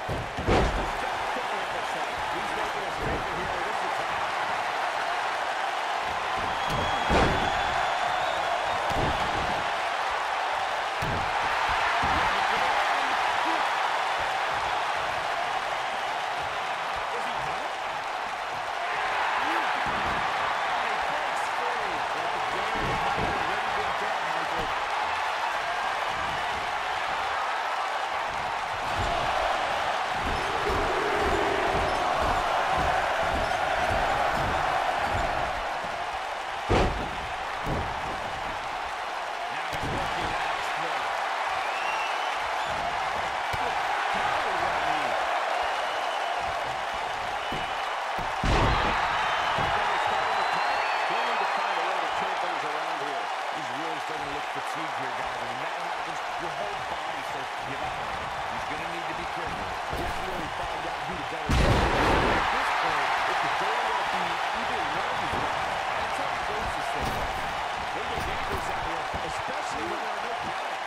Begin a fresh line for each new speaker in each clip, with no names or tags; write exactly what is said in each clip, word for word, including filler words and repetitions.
He's making a statement here with this attack. Fatigue here, guys. And when that happens, your whole body starts to give out on him. He's going to need to be critical. This is where we find out who the better player is. At this point, if the goal will be either one of these guys, that's how close this thing is. They get dangerous out here, especially when there are no countouts.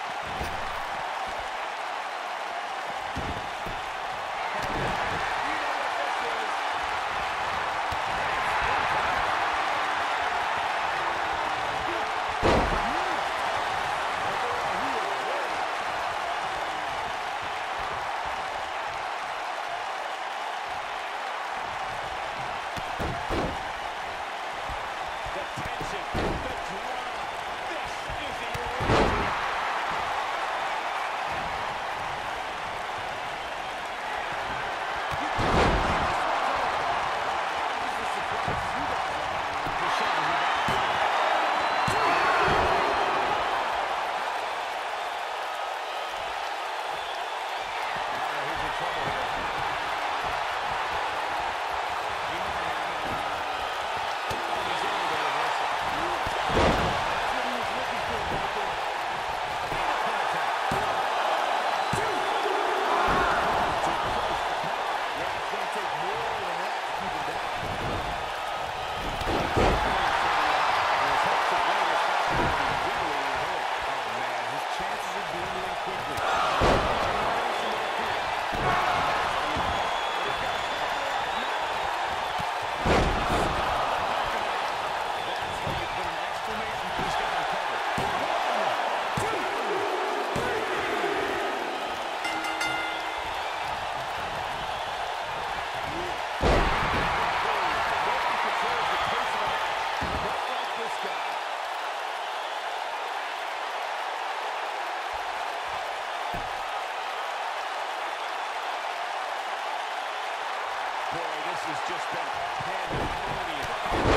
This has just been pandemonium.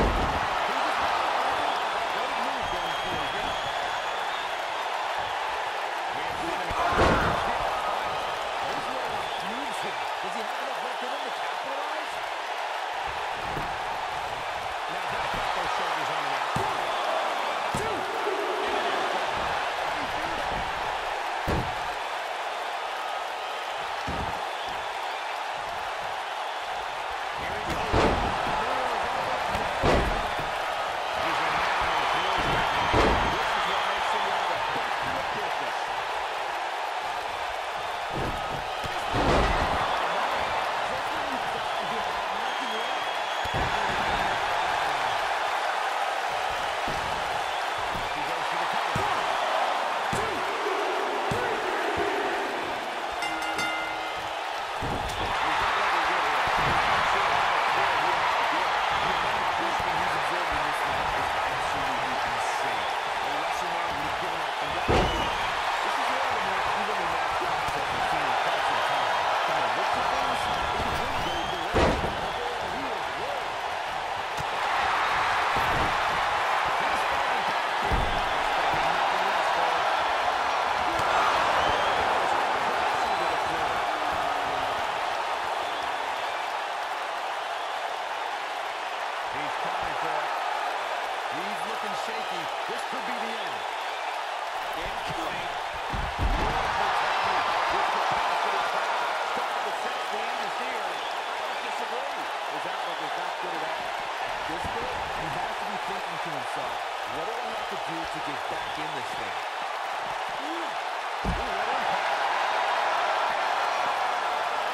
Great move going forward here. There's a lot of moves here. Does he have enough left in him to capitalize? Now back off those shoulders on the mat. Two. Shaky. This could be the end. Incoming. Beautiful technique. With capacity power. Starting to sense the end is here. I don't disagree. His outlook is not good at all. At this point, he has to be thinking to himself, what do I have to do to get back in this thing? Ooh. Ooh, what impact.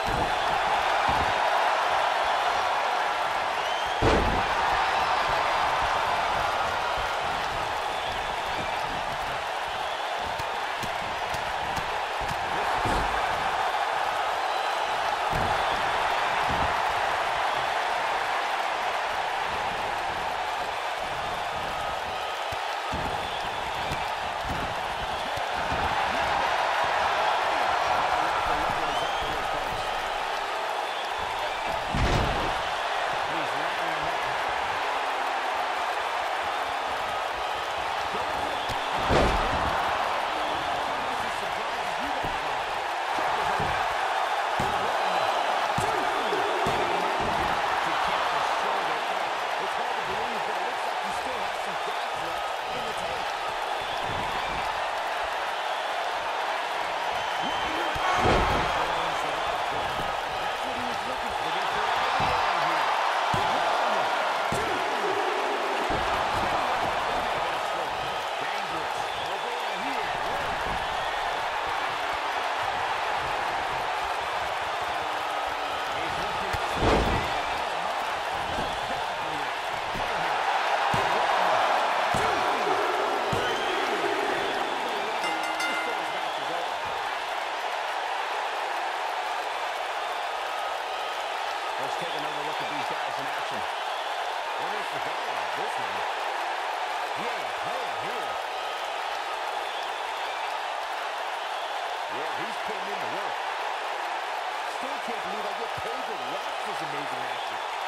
Let's take another look at these guys in action. What is the goal of this one? Yeah, play here. Yeah, he's putting in the work. Still can't believe I get paid to watch this amazing action.